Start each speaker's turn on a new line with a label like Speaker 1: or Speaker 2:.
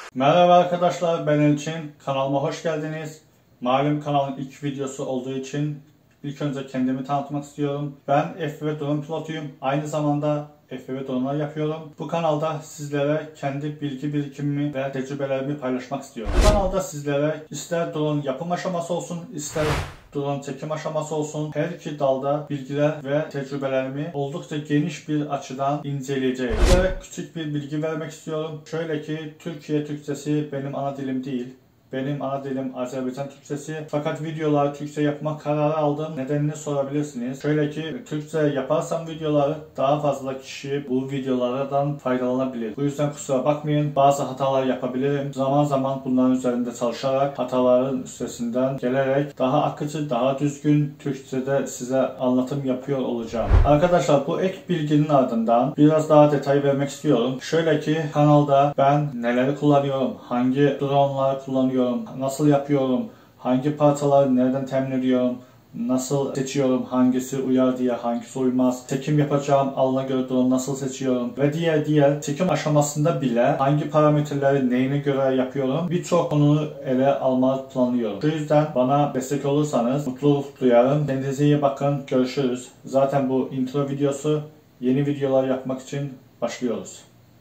Speaker 1: Merhaba arkadaşlar, ben Elçin. Kanalıma hoş geldiniz. Malum kanalın ilk videosu olduğu için ilk önce kendimi tanıtmak istiyorum. Ben FPV drone pilotuyum. Aynı zamanda FPV dronelar yapıyorum. Bu kanalda sizlere kendi bilgi birikimimi ve tecrübelerimi paylaşmak istiyorum. Bu kanalda sizlere ister drone yapım aşaması olsun, ister drone çekim aşaması olsun, her iki dalda bilgiler ve tecrübelerimi oldukça geniş bir açıdan inceleyeceğim. Size küçük bir bilgi vermek istiyorum. Şöyle ki, Türkiye Türkçesi benim ana dilim değil. Benim ana dilim Azerbaycan Türkçesi. Fakat videoları Türkçe yapma kararı aldım. Nedenini sorabilirsiniz. Şöyle ki, Türkçe yaparsam videoları daha fazla kişi bu videolardan faydalanabilir. Bu yüzden kusura bakmayın. Bazı hatalar yapabilirim. Zaman zaman bunların üzerinde çalışarak, hataların üstesinden gelerek daha akıcı, daha düzgün Türkçe'de size anlatım yapıyor olacağım. Arkadaşlar, bu ek bilginin ardından biraz daha detay vermek istiyorum. Şöyle ki, kanalda ben neleri kullanıyorum, hangi drone'lar kullanıyorum, nasıl yapıyorum, hangi parçaları nereden temin ediyorum, nasıl seçiyorum, hangisi uyar diye, hangisi uymaz, çekim yapacağım alana göre drone nasıl seçiyorum ve diğer çekim aşamasında bile hangi parametreleri neyine göre yapıyorum, birçok konuyu ele almayı planlıyorum. Bu yüzden bana destek olursanız mutluluk duyarım. Kendinize iyi bakın, görüşürüz. Zaten bu intro videosu, yeni videolar yapmak için başlıyoruz.